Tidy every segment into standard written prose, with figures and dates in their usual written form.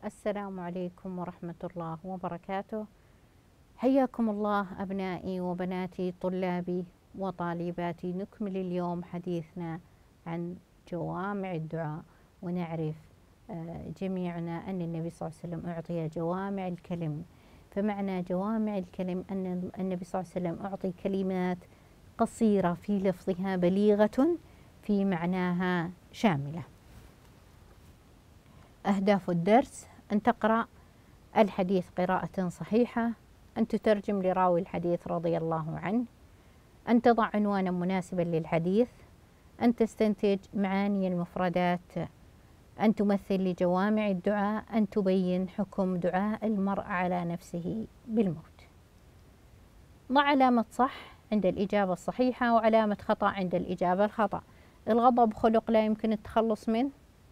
السلام عليكم ورحمة الله وبركاته. حياكم الله أبنائي وبناتي طلابي وطالباتي. نكمل اليوم حديثنا عن جوامع الدعاء، ونعرف جميعنا أن النبي صلى الله عليه وسلم أعطي جوامع الكلم. فمعنى جوامع الكلم أن النبي صلى الله عليه وسلم أعطي كلمات قصيرة في لفظها بليغة في معناها شاملة. أهداف الدرس: أن تقرأ الحديث قراءة صحيحة، أن تترجم لراوي الحديث رضي الله عنه، أن تضع عنوانا مناسبا للحديث، أن تستنتج معاني المفردات، أن تمثل لجوامع الدعاء، أن تبين حكم دعاء المرء على نفسه بالموت. ضع علامة صح عند الإجابة الصحيحة وعلامة خطأ عند الإجابة الخطأ. الغضب خلق لا يمكن التخلص منه.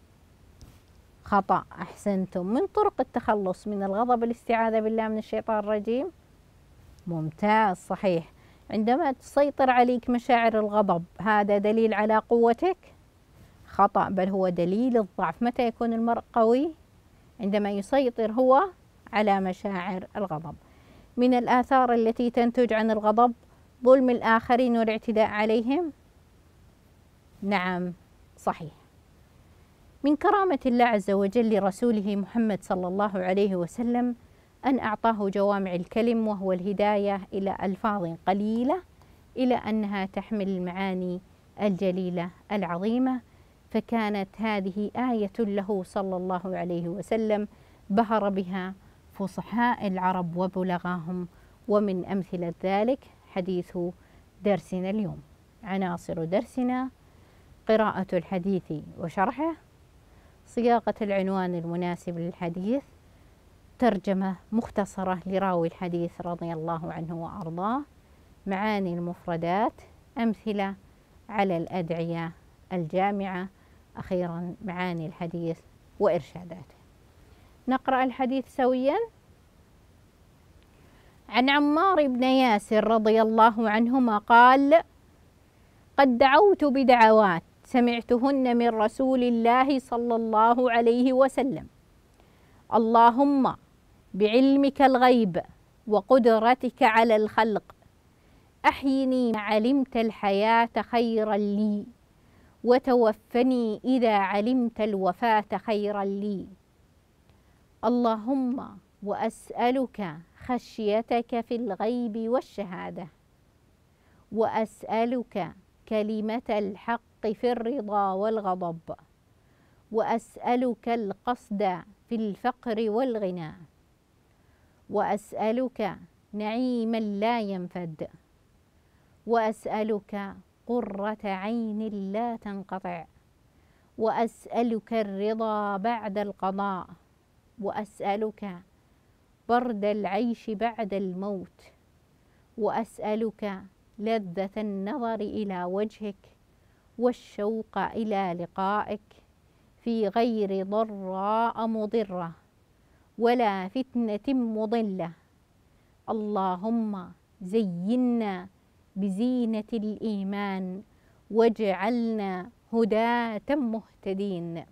خطأ، أحسنتم. من طرق التخلص من الغضب الاستعاذة بالله من الشيطان الرجيم. ممتاز، صحيح. عندما تسيطر عليك مشاعر الغضب هذا دليل على قوتك. خطأ، بل هو دليل الضعف. متى يكون المرء قوي؟ عندما يسيطر هو على مشاعر الغضب. من الآثار التي تنتج عن الغضب ظلم الآخرين والاعتداء عليهم. نعم، صحيح. من كرامة الله عز وجل لرسوله محمد صلى الله عليه وسلم أن أعطاه جوامع الكلم، وهو الهداية إلى ألفاظ قليلة إلى أنها تحمل المعاني الجليلة العظيمة. فكانت هذه آية له صلى الله عليه وسلم بهر بها فصحاء العرب وبلغاهم. ومن أمثلة ذلك حديث درسنا اليوم. عناصر درسنا: قراءة الحديث وشرحه، صياغة العنوان المناسب للحديث، ترجمة مختصرة لراوي الحديث رضي الله عنه وأرضاه، معاني المفردات، أمثلة على الأدعية الجامعة، أخيرا معاني الحديث وإرشاداته. نقرأ الحديث سويا. عن عمار بن ياسر رضي الله عنهما قال: قد دعوت بدعوات سمعتهن من رسول الله صلى الله عليه وسلم: اللهم بعلمك الغيب وقدرتك على الخلق أحيني ما علمت الحياة خيرا لي، وتوفني إذا علمت الوفاة خيرا لي. اللهم وأسألك خشيتك في الغيب والشهادة، وأسألك كلمة الحق في الرضا والغضب، وأسألك القصد في الفقر والغنى، وأسألك نعيما لا ينفد، وأسألك قرة عين لا تنقطع، وأسألك الرضا بعد القضاء، وأسألك برد العيش بعد الموت، وأسألك لذة النظر إلى وجهك والشوق إلى لقائك في غير ضراء مضرة ولا فتنة مضلة. اللهم زينا بزينة الإيمان واجعلنا هداة مهتدين.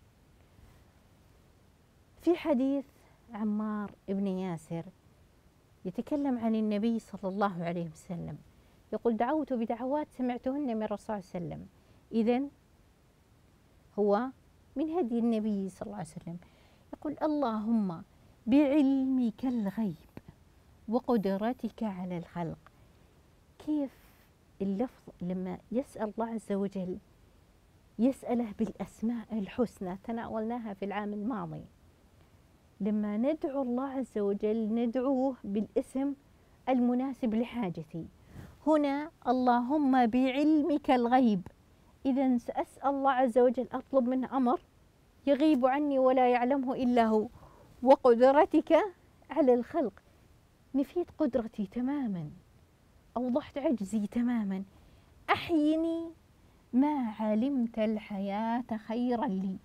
في حديث عمار بن ياسر يتكلم عن النبي صلى الله عليه وسلم، يقول: دعوت بدعوات سمعتهن من الرسول صلى الله عليه وسلم. إذن هو من هدي النبي صلى الله عليه وسلم يقول: اللهم بعلمك الغيب وقدرتك على الخلق. كيف اللفظ لما يسأل الله عز وجل يسأله بالأسماء الحسنى، تناولناها في العام الماضي. لما ندعو الله عز وجل ندعوه بالاسم المناسب لحاجتي. هنا اللهم بعلمك الغيب، إذا سأسأل الله عز وجل، أطلب منه أمر يغيب عني ولا يعلمه إلا هو. وقدرتك على الخلق، نفيت قدرتي تماما، أوضحت عجزي تماما. أحيني ما علمت الحياة خيرا لي.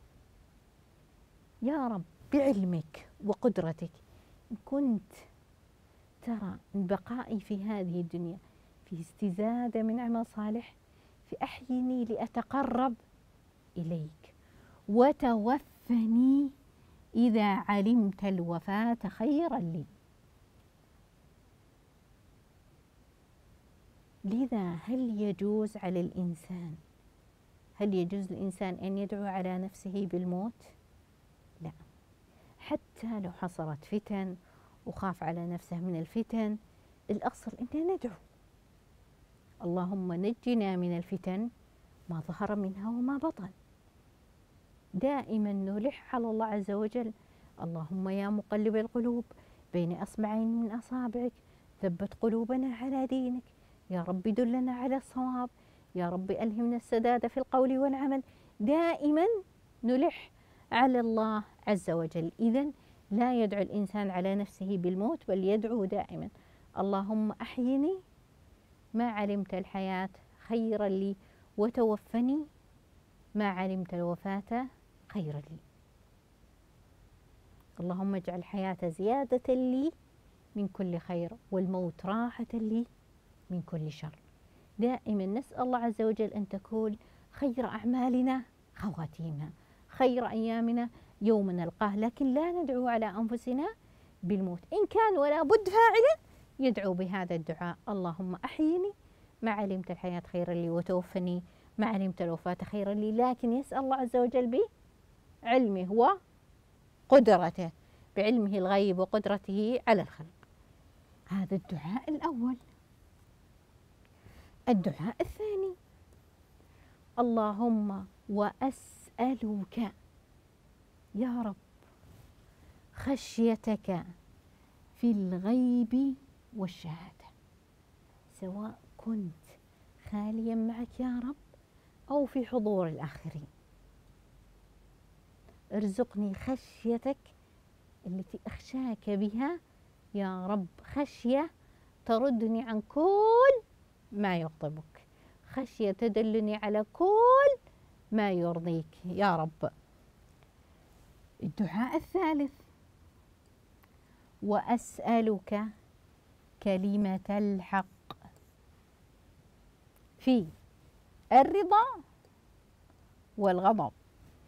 يا رب بعلمك وقدرتك إن كنت ترى أن بقائي في هذه الدنيا في استزادة من عمل صالح، فأحيني لأتقرب إليك، وتوفني إذا علمت الوفاة خيرا لي. لذا هل يجوز للإنسان أن يدعو على نفسه بالموت؟ لا، حتى لو حصلت فتن وخاف على نفسه من الفتن، الأصل أن ندعو اللهم نجنا من الفتن ما ظهر منها وما بطن. دائما نلح على الله عز وجل: اللهم يا مقلب القلوب بين أصبعين من أصابعك ثبت قلوبنا على دينك، يا رب دلنا على الصواب، يا رب ألهمنا السداد في القول والعمل. دائما نلح على الله عز وجل. إذن لا يدعو الإنسان على نفسه بالموت، بل يدعو دائما: اللهم أحيني ما علمت الحياة خيرا لي، وتوفني ما علمت الوفاة خيرا لي. اللهم اجعل الحياة زيادة لي من كل خير، والموت راحة لي من كل شر. دائما نسأل الله عز وجل أن تكون خير أعمالنا خواتيمها، خير أيامنا يوم نلقاه، لكن لا ندعو على أنفسنا بالموت. إن كان ولا بد فاعلا يدعو بهذا الدعاء: اللهم أحيني ما علمت الحياة خيرا لي، وتوفني ما علمت الوفاة خيرا لي. لكن يسأل الله عز وجل بعلمه وقدرته، بعلمه الغيب وقدرته على الخلق. هذا الدعاء الأول. الدعاء الثاني: اللهم وأسألك يا رب خشيتك في الغيب والشهادة، سواء كنت خاليا معك يا رب أو في حضور الآخرين. ارزقني خشيتك التي أخشاك بها يا رب، خشية تردني عن كل ما يغضبك، خشية تدلني على كل ما يرضيك يا رب. الدعاء الثالث: وأسألك كلمة الحق في الرضا والغضب،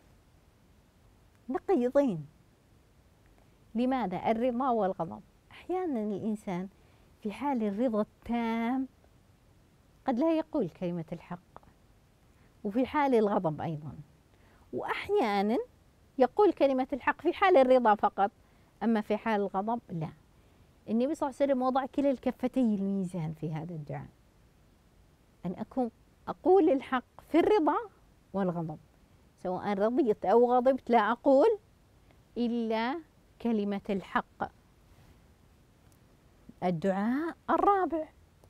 نقيضين. لماذا الرضا والغضب؟ أحيانا الإنسان في حال الرضا التام قد لا يقول كلمة الحق، وفي حال الغضب أيضا، وأحيانا يقول كلمة الحق في حال الرضا فقط، أما في حال الغضب لا. النبي صلى الله عليه وسلم وضع كلا الكفتي الميزان في هذا الدعاء، أن أقول الحق في الرضا والغضب، سواء رضيت أو غضبت لا أقول إلا كلمة الحق. الدعاء الرابع: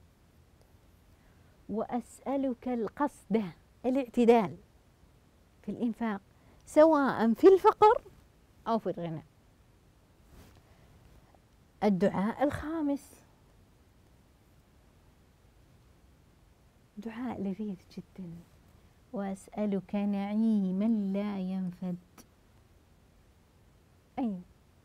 وأسألك القصد، الاعتدال في الإنفاق، سواء في الفقر أو في الغنى. الدعاء الخامس دعاء لذيذ جدا: وأسألك نعيما لا ينفد. أين؟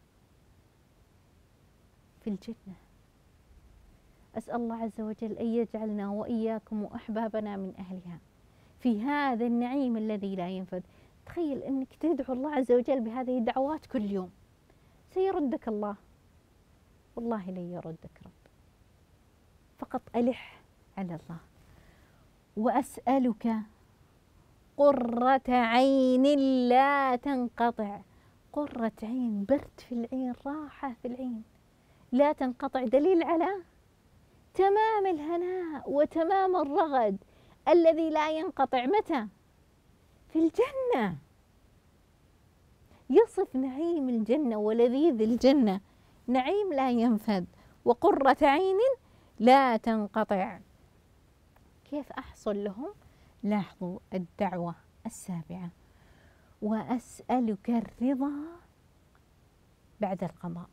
في الجنة. أسأل الله عز وجل أن يجعلنا وإياكم وأحبابنا من أهلها في هذا النعيم الذي لا ينفد. تخيل أنك تدعو الله عز وجل بهذه الدعوات كل يوم، سيردك الله؟ والله لن يردك رب، فقط ألح على الله. وأسألك قرة عين لا تنقطع، قرة عين، برد في العين، راحة في العين لا تنقطع، دليل على تمام الهناء وتمام الرغد الذي لا ينقطع. متى؟ في الجنة. يصف نعيم الجنة ولذيذ الجنة: نعيم لا ينفد وقرة عين لا تنقطع. كيف أحصل لهم؟ لاحظوا الدعوة السابعة: وأسألك الرضا بعد القضاء.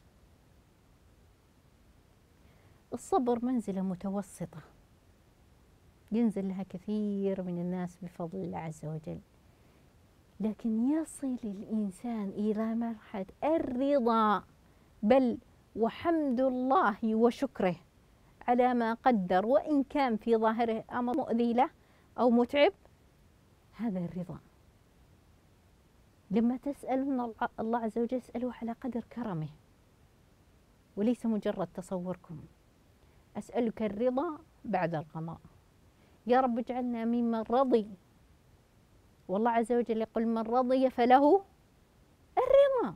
الصبر منزلة متوسطة ينزل لها كثير من الناس بفضل الله عز وجل، لكن يصل الإنسان إلى مرحلة الرضا، بل وحمد الله وشكره على ما قدر، وإن كان في ظاهره أمر مؤذي له أو متعب. هذا الرضا. لما تسألون الله عز وجل اسألوه على قدر كرمه وليس مجرد تصوركم. أسألك الرضا بعد القضاء، يا رب اجعلنا ممن رضي، والله عز وجل يقول من رضي فله الرضا.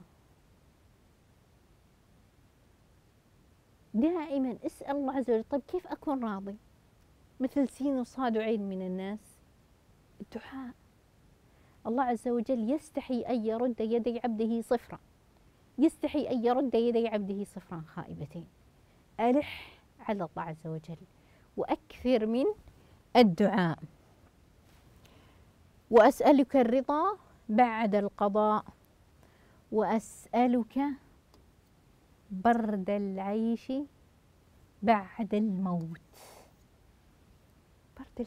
دائما اسأل الله عز وجل طيب كيف أكون راضي؟ مثل سين وصاد وعين من الناس، الدعاء. الله عز وجل يستحي أن يرد يدي عبده صفرا، يستحي أن يرد يدي عبده صفرا خائبتين. ألح على الله عز وجل وأكثر من الدعاء. وأسألك الرضا بعد القضاء، وأسألك برد العيش بعد الموت. برد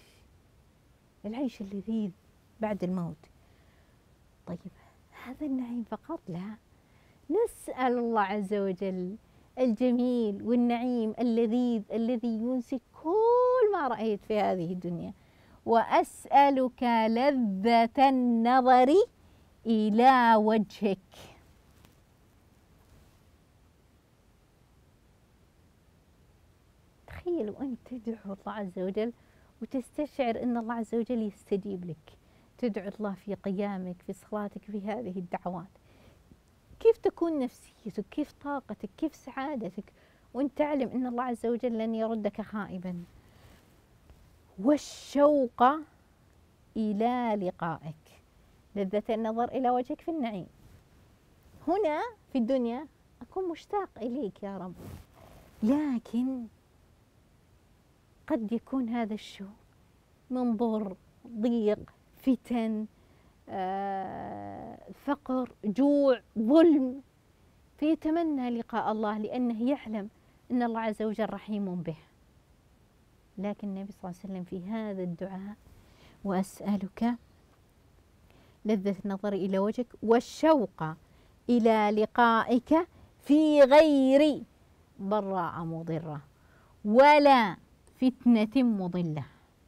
العيش اللذيذ بعد الموت. طيب هذا النعيم فقط؟ لا، نسأل الله عز وجل الجميل والنعيم اللذيذ الذي ينسي كل ما رأيت في هذه الدنيا. وأسألك لذة النظر إلى وجهك. تخيلوا أن تدعو الله عز وجل وتستشعر أن الله عز وجل يستجيب لك. تدعو الله في قيامك، في صلاتك، في هذه الدعوات. كيف تكون نفسيتك، كيف طاقتك، كيف سعادتك وانت تعلم أن الله عز وجل لن يردك خائبا. والشوق إلى لقائك، لذة النظر إلى وجهك في النعيم. هنا في الدنيا أكون مشتاق إليك يا رب، لكن قد يكون هذا الشوق من ضر، ضيق، فتن، فقر، جوع، ظلم، فيتمنى لقاء الله لأنه يعلم أن الله عز وجل رحيم به. لكن النبي صلى الله عليه وسلم في هذا الدعاء وأسألك لذة النظر إلى وجهك والشوق إلى لقائك في غير ضراء مضرة ولا فتنة مضلة.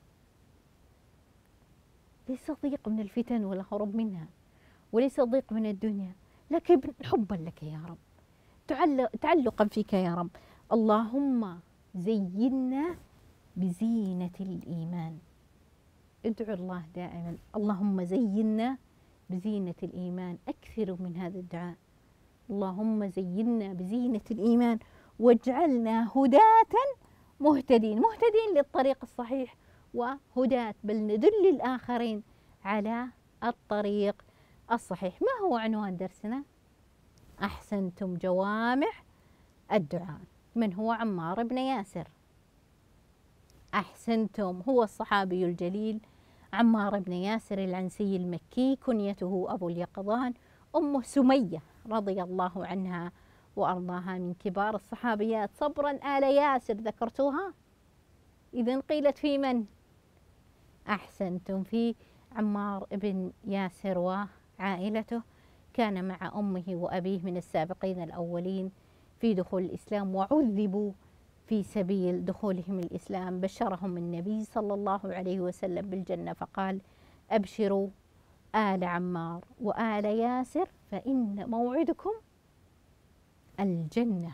ليس ضيق من الفتن ولا هرب منها، وليس ضيق من الدنيا، لكن حبا لك يا رب، تعلقا فيك يا رب. اللهم زينا بزينة الإيمان. ادعو الله دائما اللهم زينا بزينة الإيمان. أكثروا من هذا الدعاء. اللهم زينا بزينة الإيمان واجعلنا هداة مهتدين للطريق الصحيح، وهداة بل ندل الآخرين على الطريق الصحيح. ما هو عنوان درسنا؟ أحسنتم جوامع الدعاء. من هو عمار بن ياسر؟ أحسنتم، هو الصحابي الجليل عمار بن ياسر العنسي المكي، كنيته أبو اليقظان. أمه سمية رضي الله عنها وأرضاها من كبار الصحابيات. صبرا آل ياسر ذكرتوها؟ إذن قيلت في من؟ أحسنتم، في عمار بن ياسر وعائلته. كان مع أمه وأبيه من السابقين الأولين في دخول الإسلام، وعذبوا في سبيل دخولهم الإسلام. بشرهم النبي صلى الله عليه وسلم بالجنة فقال: أبشروا آل عمار وآل ياسر فإن موعدكم الجنة.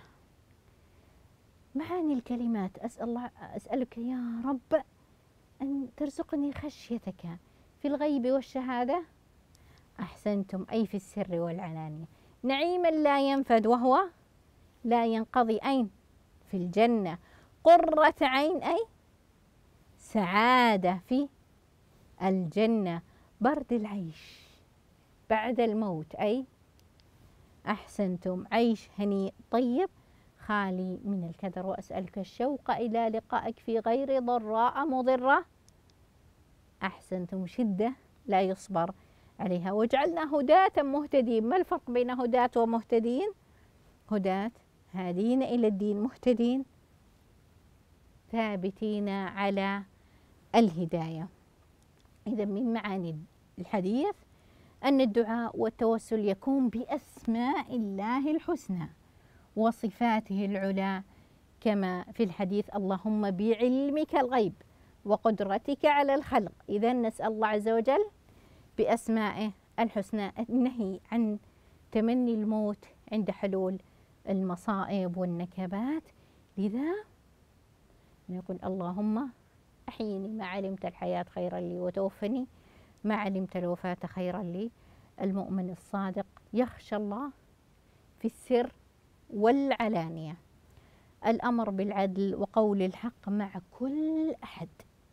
معاني الكلمات: أسألك يا رب أن ترزقني خشيتك في الغيب والشهادة. أحسنتم، أي في السر والعلانية. نعيما لا ينفد وهو لا ينقضي، أين؟ في الجنة. قرة عين، أي سعادة في الجنة. برد العيش بعد الموت، أي أحسنتم، عيش هنيء طيب خالي من الكدر. وأسألك الشوق إلى لقائك في غير ضراء مضرة. أحسنتم، شدة لا يصبر عليها. واجعلنا هداة مهتدين. ما الفرق بين هداة ومهتدين؟ هداة هادين إلى الدين، مهتدين ثابتين على الهداية. إذا من معاني الحديث أن الدعاء والتوسل يكون بأسماء الله الحسنى وصفاته العلى، كما في الحديث: اللهم بعلمك الغيب وقدرتك على الخلق. إذا نسأل الله عز وجل بأسمائه الحسنى، النهي عن تمني الموت عند حلول المصائب والنكبات. لذا نقول اللهم أحيني ما علمت الحياة خيرا لي، وتوفني ما علمت الوفاة خيرا لي. المؤمن الصادق يخشى الله في السر والعلانية. الأمر بالعدل وقول الحق مع كل أحد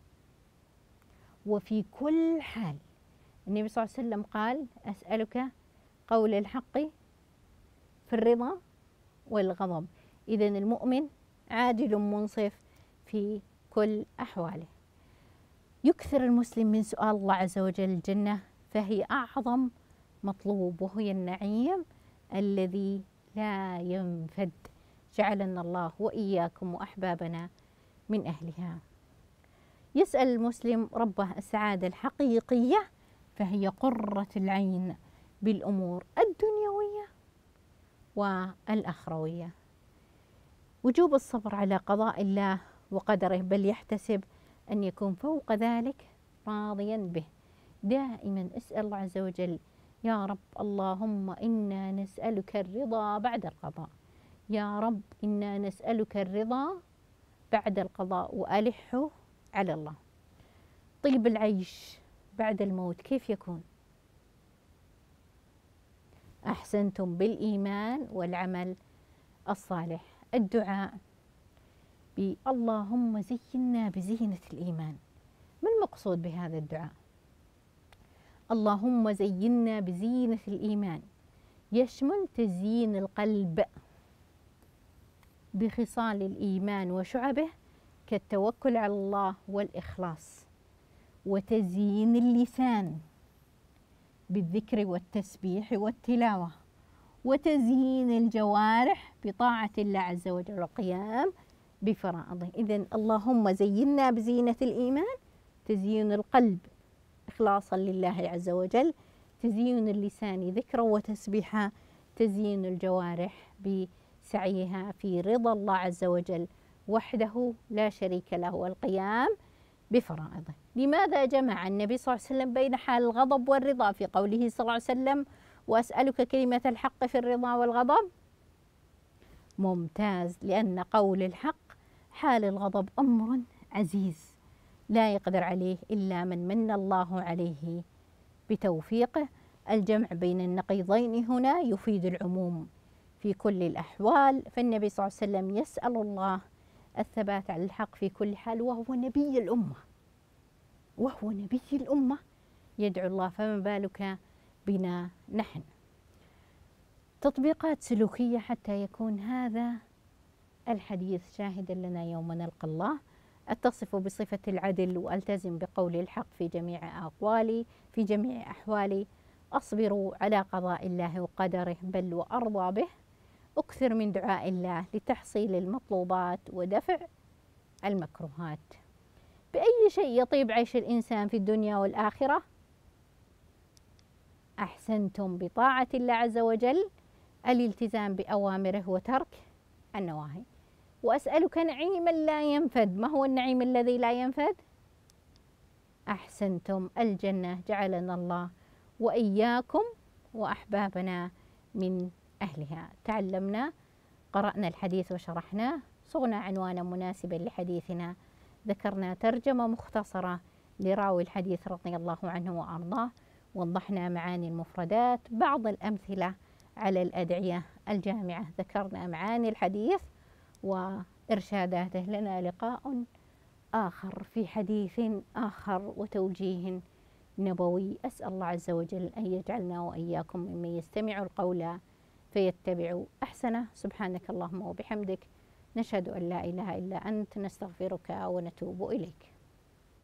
وفي كل حال. النبي صلى الله عليه وسلم قال: أسألك قول الحق في الرضا والغضب. إذن المؤمن عادل منصف في كل أحواله. يكثر المسلم من سؤال الله عز وجل الجنة، فهي أعظم مطلوب، وهي النعيم الذي لا ينفد. جعلنا الله وإياكم وأحبابنا من أهلها. يسأل المسلم ربه السعادة الحقيقية، فهي قرة العين بالأمور الدنيوية والأخروية. وجوب الصبر على قضاء الله وقدره، بل يحتسب أن يكون فوق ذلك راضيا به. دائما اسأل الله عز وجل: يا رب اللهم إنا نسألك الرضا بعد القضاء، يا رب إنا نسألك الرضا بعد القضاء، وألحه على الله. طيب العيش بعد الموت كيف يكون؟ أحسنتم بالإيمان والعمل الصالح. الدعاء اللهم زينا بزينة الإيمان. ما المقصود بهذا الدعاء؟ اللهم زينا بزينة الإيمان يشمل تزيين القلب بخصال الإيمان وشعبه كالتوكل على الله والإخلاص، وتزيين اللسان بالذكر والتسبيح والتلاوة، وتزيين الجوارح بطاعة الله عز وجل والقيام بفرائضه. إذن اللهم زينا بزينة الإيمان، تزيين القلب إخلاصا لله عز وجل، تزيين اللسان ذكرا وتسبيحا، تزيين الجوارح بسعيها في رضا الله عز وجل وحده لا شريك له والقيام بفرائضه. لماذا جمع النبي صلى الله عليه وسلم بين حال الغضب والرضا في قوله صلى الله عليه وسلم: وأسألك كلمة الحق في الرضا والغضب؟ ممتاز، لأن قول الحق حال الغضب أمر عزيز لا يقدر عليه إلا من من الله عليه بتوفيقه. الجمع بين النقيضين هنا يفيد العموم في كل الأحوال، فالنبي صلى الله عليه وسلم يسأل الله الثبات على الحق في كل حال، وهو نبي الأمة، يدعو الله، فما بالك بنا نحن. تطبيقات سلوكية حتى يكون هذا الحديث شاهدا لنا يوم نلقى الله. أتصف بصفة العدل وألتزم بقول الحق في جميع أقوالي، في جميع أحوالي. أصبر على قضاء الله وقدره بل وأرضى به. أكثر من دعاء الله لتحصيل المطلوبات ودفع المكروهات. بأي شيء يطيب عيش الإنسان في الدنيا والآخرة؟ أحسنتم بطاعة الله عز وجل، الالتزام بأوامره وترك النواهي. وأسألك نعيما لا ينفد. ما هو النعيم الذي لا ينفد؟ أحسنتم، الجنة. جعلنا الله وإياكم وأحبابنا من أهلها. تعلمنا، قرأنا الحديث وشرحناه، صغنا عنوانا مناسبا لحديثنا، ذكرنا ترجمة مختصرة لراوي الحديث رضي الله عنه وأرضاه، وضحنا معاني المفردات، بعض الأمثلة على الأدعية الجامعة، ذكرنا معاني الحديث وإرشاداته. لنا لقاء آخر في حديث آخر وتوجيه نبوي. أسأل الله عز وجل أن يجعلنا وإياكم ممن يستمع القول فيتبع أحسنه. سبحانك اللهم وبحمدك، نشهد أن لا إله إلا أنت، نستغفرك ونتوب إليك.